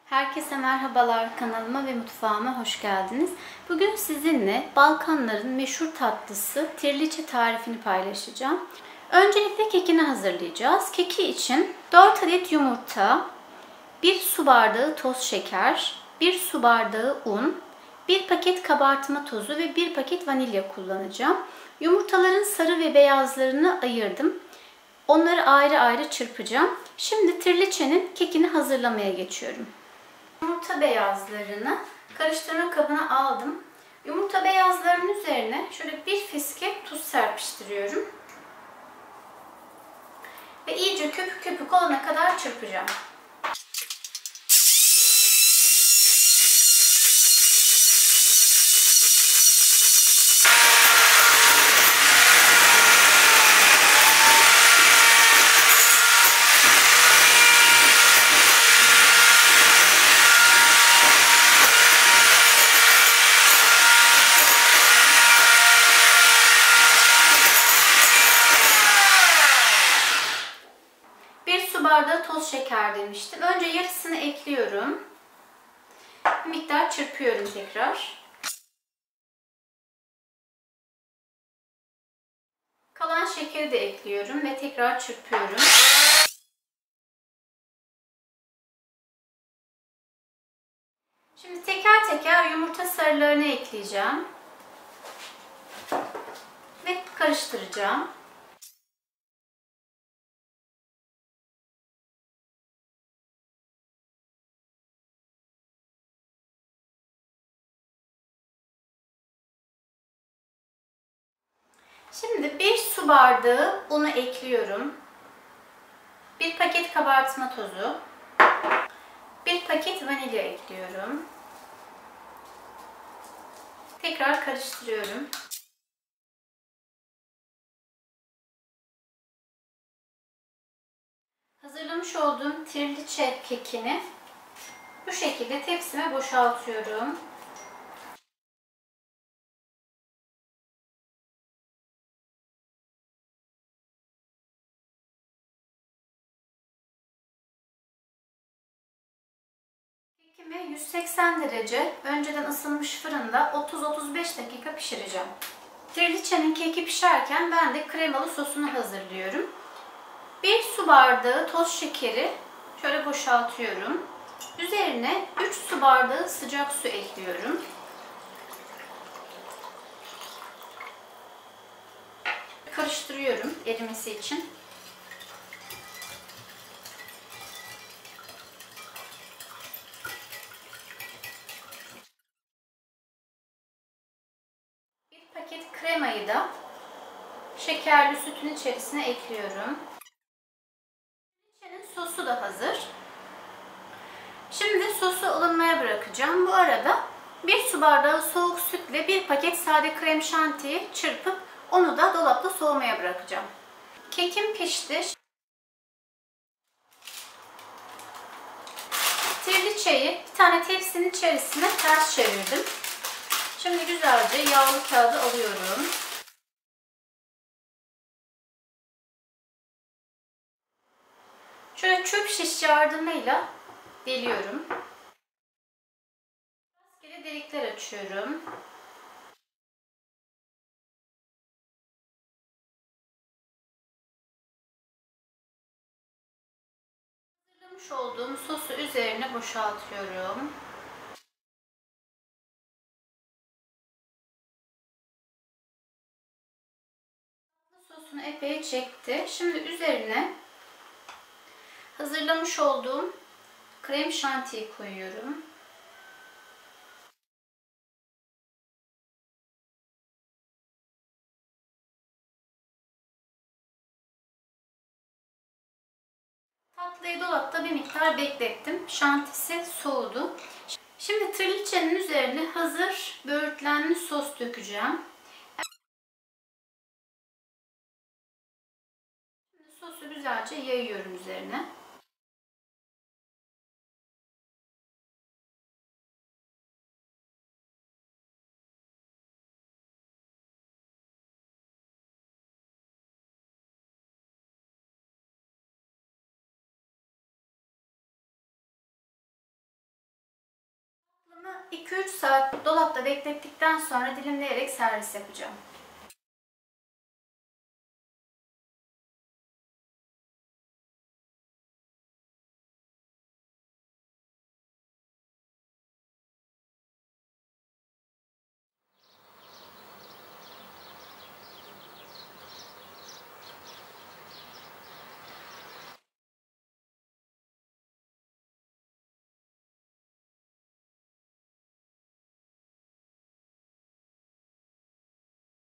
Herkese merhabalar, kanalıma ve mutfağıma hoş geldiniz. Bugün sizinle Balkanların meşhur tatlısı tirliçe tarifini paylaşacağım. Öncelikle kekini hazırlayacağız. Keki için 4 adet yumurta, 1 su bardağı toz şeker, 1 su bardağı un, 1 paket kabartma tozu ve 1 paket vanilya kullanacağım. Yumurtaların sarı ve beyazlarını ayırdım. Onları ayrı ayrı çırpacağım. Şimdi tirliçenin kekini hazırlamaya geçiyorum. Yumurta beyazlarını karıştırma kabına aldım. Yumurta beyazlarının üzerine şöyle bir fiske tuz serpiştiriyorum. Ve iyice köpük köpük olana kadar çırpacağım. Su bardağı toz şeker demiştim. Önce yarısını ekliyorum. Bir miktar çırpıyorum tekrar. Kalan şekeri de ekliyorum ve tekrar çırpıyorum. Şimdi teker teker yumurta sarılarını ekleyeceğim. Ve karıştıracağım. Şimdi 1 su bardağı unu ekliyorum. 1 paket kabartma tozu. 1 paket vanilya ekliyorum. Tekrar karıştırıyorum. Hazırlamış olduğum tirliçe kekini bu şekilde tepsime boşaltıyorum. Kekimi 180 derece önceden ısınmış fırında 30-35 dakika pişireceğim. Tirliçenin keki pişerken ben de kremalı sosunu hazırlıyorum. 1 su bardağı toz şekeri şöyle boşaltıyorum. Üzerine 3 su bardağı sıcak su ekliyorum. Karıştırıyorum erimesi için. Bir paket kremayı da şekerli sütün içerisine ekliyorum. Sosu da hazır. Şimdi sosu ılınmaya bırakacağım. Bu arada 1 su bardağı soğuk sütle 1 paket sade krem şantiyi çırpıp onu da dolapta soğumaya bırakacağım. Kekim pişti. Tirliçeyi bir tane tepsinin içerisine ters çevirdim. Şimdi güzelce yağlı kağıdı alıyorum. Şöyle çöp şiş yardımıyla deliyorum. Rastgele delikler açıyorum. Hazırlamış olduğum sosu üzerine boşaltıyorum. Sosunu epey çekti. Şimdi üzerine hazırlamış olduğum krem şantiyi koyuyorum. Tatlıyı dolapta bir miktar beklettim. Şantisi soğudu. Şimdi tirliçenin üzerine hazır böğürtlenli sos dökeceğim. Şimdi sosu güzelce yayıyorum üzerine. 2-3 saat dolapta beklettikten sonra dilimleyerek servis yapacağım.